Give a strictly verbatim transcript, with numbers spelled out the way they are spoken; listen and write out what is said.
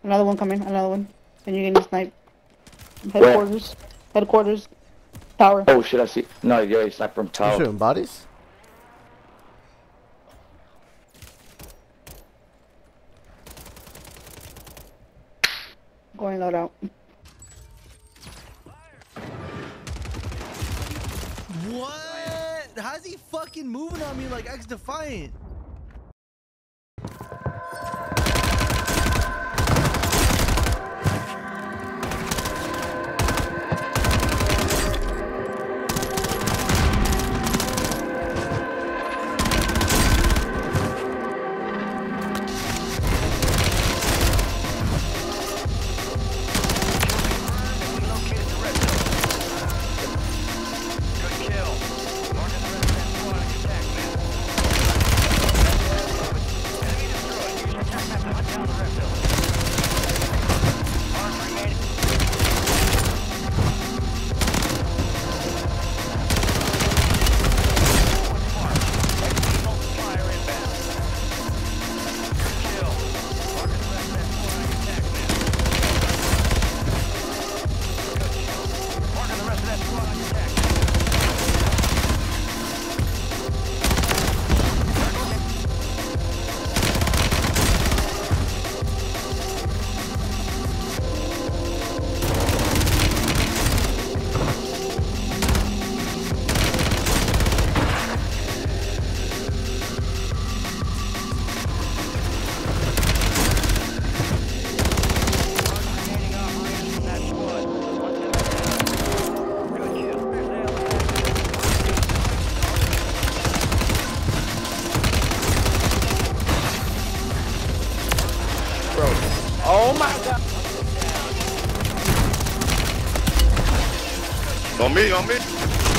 Another one coming. Another one. And you're getting sniped. Where? Headquarters. Headquarters. Tower. Oh shit! I see. No, yo, he's not from You tower. shooting bodies? Going load out. What? How's he fucking moving on me like X Defiant? Oh my god! On me, on me.